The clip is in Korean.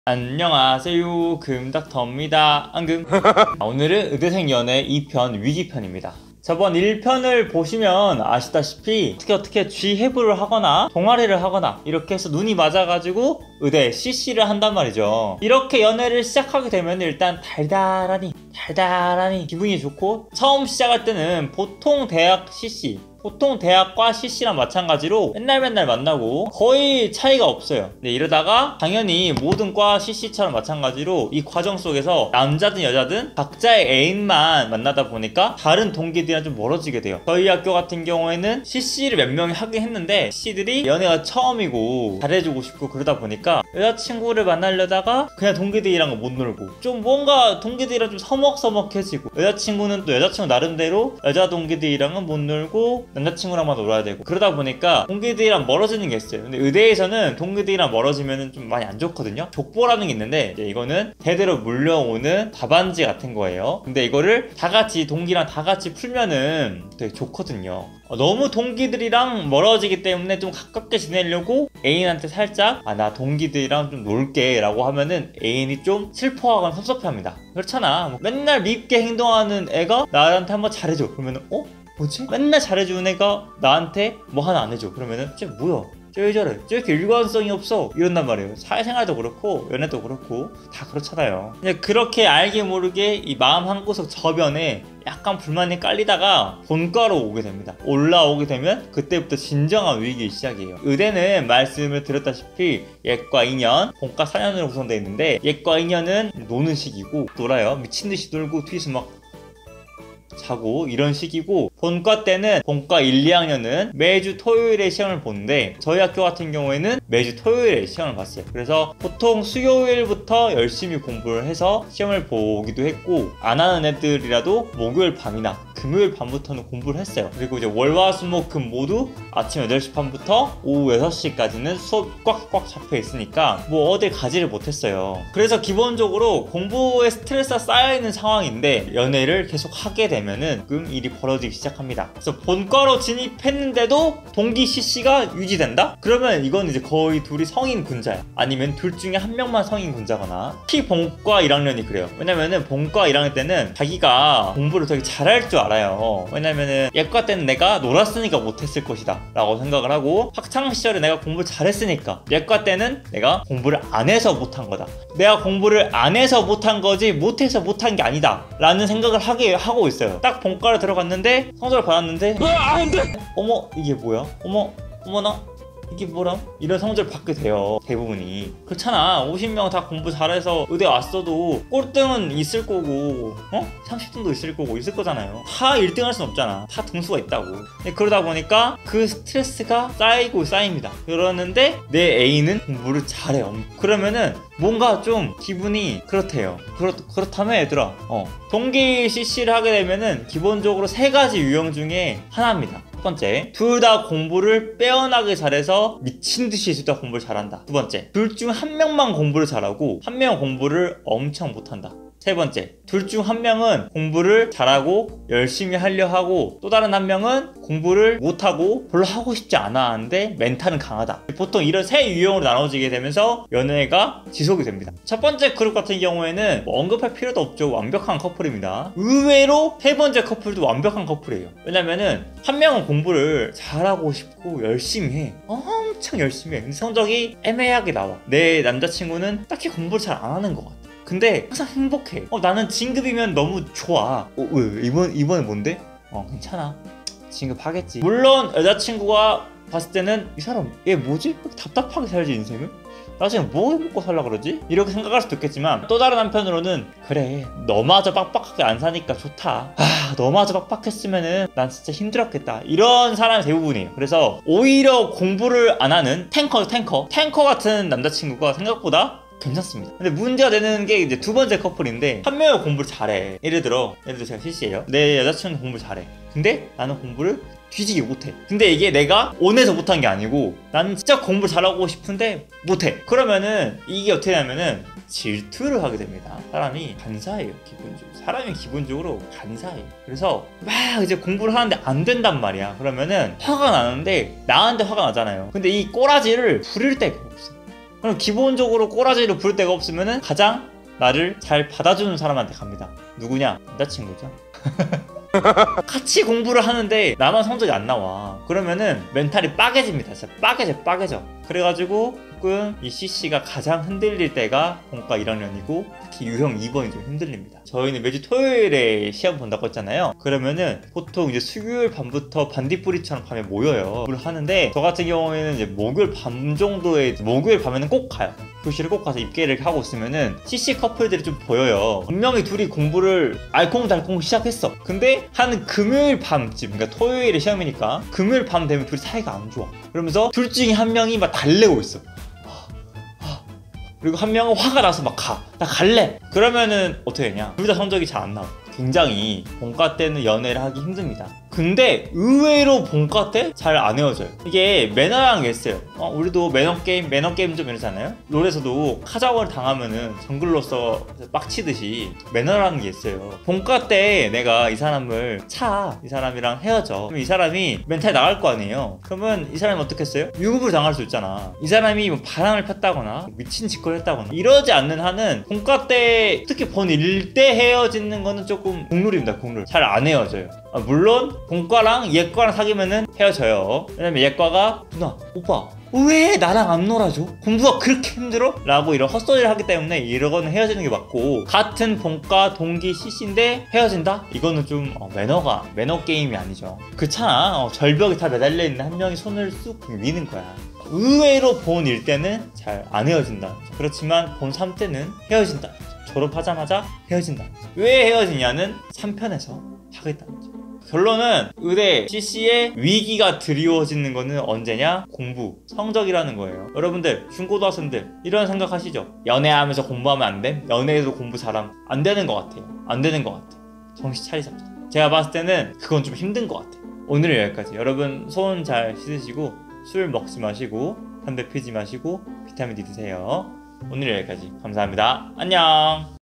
안녕하세요, 금닥터입니다. 앙금. 오늘은 의대생 연애 2편 위기편입니다. 저번 1편을 보시면 아시다시피 어떻게 G해부를 하거나 동아리를 하거나 이렇게 해서 눈이 맞아가지고 의대 CC를 한단 말이죠. 이렇게 연애를 시작하게 되면 일단 달달하니 기분이 좋고, 처음 시작할 때는 보통 대학 CC, 보통 대학과 CC랑 마찬가지로 맨날 만나고 거의 차이가 없어요. 근데 이러다가 당연히 모든 과 CC처럼 마찬가지로 이 과정 속에서 남자든 여자든 각자의 애인만 만나다 보니까 다른 동기들이랑 좀 멀어지게 돼요. 저희 학교 같은 경우에는 CC를 몇 명이 하긴 했는데 CC들이 연애가 처음이고 잘해주고 싶고 그러다 보니까 여자친구를 만나려다가 그냥 동기들이랑 못 놀고, 좀 뭔가 동기들이랑 좀 서먹서먹해지고, 여자친구는 또 여자친구 나름대로 여자 동기들이랑은 못 놀고 남자친구랑만 놀아야 되고, 그러다 보니까 동기들이랑 멀어지는 게 있어요. 근데 의대에서는 동기들이랑 멀어지면 좀 많이 안 좋거든요. 족보라는 게 있는데 이거는 대대로 물려오는 답안지 같은 거예요. 근데 이거를 다같이 동기랑 다같이 풀면은 되게 좋거든요. 너무 동기들이랑 멀어지기 때문에 좀 가깝게 지내려고 애인한테 살짝 나 동기들이랑 좀 놀게 라고 하면은 애인이 좀 슬퍼하거나 섭섭해합니다. 그렇잖아, 뭐 맨날 밉게 행동하는 애가 나한테 한번 잘해줘 그러면은 뭐지? 맨날 잘해주는 애가 나한테 뭐 하나 안 해줘 그러면은 쟤 뭐야? 쟤 왜 저래? 쟤 이렇게 일관성이 없어? 이런단 말이에요. 사회생활도 그렇고 연애도 그렇고 다 그렇잖아요. 그냥 그렇게 알게 모르게 이 마음 한구석 저변에 약간 불만이 깔리다가 본과로 오게 됩니다. 올라오게 되면 그때부터 진정한 위기 시작이에요. 의대는 말씀을 드렸다시피 예과 2년, 본과 4년으로 구성되어 있는데, 예과 2년은 노는 시기고 놀아요. 미친듯이 놀고 뒤에서 막 자고 이런 식이고, 본과 때는 본과 1, 2학년은 매주 토요일에 시험을 보는데 저희 학교 같은 경우에는 매주 토요일에 시험을 봤어요. 그래서 보통 수요일부터 열심히 공부를 해서 시험을 보기도 했고, 안 하는 애들이라도 목요일 밤이나 금요일 밤부터는 공부를 했어요. 그리고 이제 월화수목금 모두 아침 8시 반부터 오후 6시까지는 수업 꽉꽉 잡혀 있으니까 뭐 어딜 가지를 못했어요. 그래서 기본적으로 공부에 스트레스가 쌓여있는 상황인데 연애를 계속 하게 되면은 일이 벌어지기 시작합니다. 그래서 본과로 진입했는데도 동기 CC가 유지된다? 그러면 이건 이제 거의 둘이 성인 군자야. 아니면 둘 중에 한 명만 성인 군자거나. 특히 본과 1학년이 그래요. 왜냐면은 본과 1학년 때는 자기가 공부를 되게 잘할 줄 알아요. 왜냐면은 예과 때는 내가 놀았으니까 못했을 것이다 라고 생각을 하고, 학창시절에 내가 공부를 잘했으니까 예과 때는 내가 공부를 안 해서 못한 거다, 내가 공부를 안 해서 못한 거지 못해서 못한 게 아니다 라는 생각을 하고 있어요. 딱 본과를 들어갔는데 성적을 받았는데 안돼! 어머 이게 뭐야? 어머나 이게 뭐람? 이런 성적을 받게 돼요. 대부분이 그렇잖아. 50명 다 공부 잘해서 의대 왔어도 꼴등은 있을 거고 30등도 있을 거잖아요. 다 1등 할 순 없잖아. 다 등수가 있다고. 그러다 보니까 그 스트레스가 쌓입니다. 그러는데 내 애인은 공부를 잘해요. 그러면은 뭔가 좀 기분이 그렇대요. 그렇다면 얘들아, 동기 CC를 하게 되면은 기본적으로 3가지 유형 중에 하나입니다. 첫 번째, 둘 다 공부를 빼어나게 잘해서 미친듯이 둘 다 공부를 잘한다. 두 번째, 둘 중 한 명만 공부를 잘하고 한 명은 공부를 엄청 못한다. 세 번째, 둘 중 한 명은 공부를 잘하고 열심히 하려 하고 또 다른 한 명은 공부를 못하고 별로 하고 싶지 않아 하는데 멘탈은 강하다. 보통 이런 세 유형으로 나눠지게 되면서 연애가 지속이 됩니다. 첫 번째 그룹 같은 경우에는 언급할 필요도 없죠. 완벽한 커플입니다. 의외로 세 번째 커플도 완벽한 커플이에요. 왜냐면은 한 명은 공부를 잘하고 싶고 열심히 해. 엄청 열심히 해. 근데 성적이 애매하게 나와. 내 남자친구는 딱히 공부를 잘 안 하는 것 같아. 근데 항상 행복해. 나는 진급이면 너무 좋아. 왜? 이번에 뭔데? 괜찮아. 진급하겠지. 물론 여자친구가 봤을 때는 이 사람 얘 뭐지? 왜 이렇게 답답하게 살지 인생을? 나중에 뭐 해먹고 살라 그러지? 이렇게 생각할 수도 있겠지만, 또 다른 한편으로는 그래, 너마저 빡빡하게 안 사니까 좋다. 너마저 빡빡했으면은 난 진짜 힘들었겠다. 이런 사람이 대부분이에요. 그래서 오히려 공부를 안 하는 탱커 같은 남자친구가 생각보다 괜찮습니다. 근데 문제가 되는 게 이제 두 번째 커플인데, 한 명이 공부를 잘해. 예를 들어 제가 CC예요. 내 여자친구는 공부를 잘해. 근데 나는 공부를 뒤지게 못해. 근데 이게 내가 원해서 못한 게 아니고 나는 진짜 공부를 잘하고 싶은데 못해. 그러면은 이게 어떻게 되냐면은 질투를 하게 됩니다. 사람이 간사해요. 기본적으로 간사해요. 그래서 막 이제 공부를 하는데 안 된단 말이야. 그러면은 화가 나는데 나한테 화가 나잖아요. 근데 이 꼬라지를 부릴 데가 없어. 그럼 기본적으로 꼬라지를 부를 데가 없으면은 가장 나를 잘 받아주는 사람한테 갑니다. 누구냐? 남자친구죠. 같이 공부를 하는데 나만 성적이 안 나와. 그러면은 멘탈이 빠개집니다. 진짜 빠개져. 그래가지고 조금 이 CC가 가장 흔들릴 때가 본과 1학년이고 특히 유형 2번이 좀 흔들립니다. 저희는 매주 토요일에 시험 본다고 했잖아요. 그러면은 보통 이제 수요일 밤부터 반딧불이처럼 밤에 모여요. 그걸 하는데 저 같은 경우에는 이제 목요일 밤 정도에 목요일 밤에는 꼭 가요. 교실을 꼭 가서 입계를 하고 있으면은 CC 커플들이 좀 보여요. 분명히 둘이 공부를 알콩달콩 시작했어. 근데 한 금요일 밤쯤, 그러니까 토요일에 시험이니까 금요일 밤 되면 둘이 사이가 안 좋아. 그러면서 둘 중에 한 명이 막 달래고 있어. 그리고 한 명은 화가 나서 막 가. 나 갈래. 그러면은 어떻게 되냐? 둘 다 성적이 잘 안 나와. 굉장히 본과 때는 연애를 하기 힘듭니다. 근데 의외로 본과 때 잘 안 헤어져요. 이게 매너라는 게 있어요. 우리도 매너게임 좀 이러잖아요. 롤에서도 카자워를 당하면은 정글로서 빡치듯이 매너라는 게 있어요. 본과 때 내가 이 사람을 이 사람이랑 헤어져. 그럼 이 사람이 멘탈 나갈 거 아니에요. 그러면 이 사람이 어떻겠어요? 유급을 당할 수 있잖아. 이 사람이 뭐 바람을 폈다거나 미친 짓거리를 했다거나 이러지 않는 한은 본과 때 특히 본 1대 헤어지는 거는 조금 국룰입니다. 국룰. 잘 안 헤어져요. 물론 본과랑 예과랑 사귀면은 헤어져요. 왜냐면 예과가 누나, 오빠 왜 나랑 안 놀아줘? 공부가 그렇게 힘들어? 라고 이런 헛소리를 하기 때문에 이러고는 헤어지는 게 맞고, 같은 본과 동기 CC인데 헤어진다? 이거는 좀 매너 게임이 아니죠. 그렇잖아. 절벽에 다 매달려 있는 한 명이 손을 쑥 미는 거야. 의외로 본 1 때는 잘 안 헤어진다. 그렇지만 본 3 때는 헤어진다. 졸업하자마자 헤어진다. 왜 헤어지냐는 3편에서 하겠다는 거죠. 결론은 의대 CC의 위기가 드리워지는 거는 언제냐? 공부, 성적이라는 거예요. 여러분들 중고등학생들 이런 생각하시죠? 연애하면서 공부하면 안 돼? 연애에도 공부 잘하면 안 되는 것 같아요. 안 되는 것 같아요. 정신 차리십시오. 제가 봤을 때는 그건 좀 힘든 것 같아요. 오늘은 여기까지. 여러분 손 잘 씻으시고 술 먹지 마시고 담배 피지 마시고 비타민 D 드세요. 오늘 여기까지. 감사합니다. 안녕.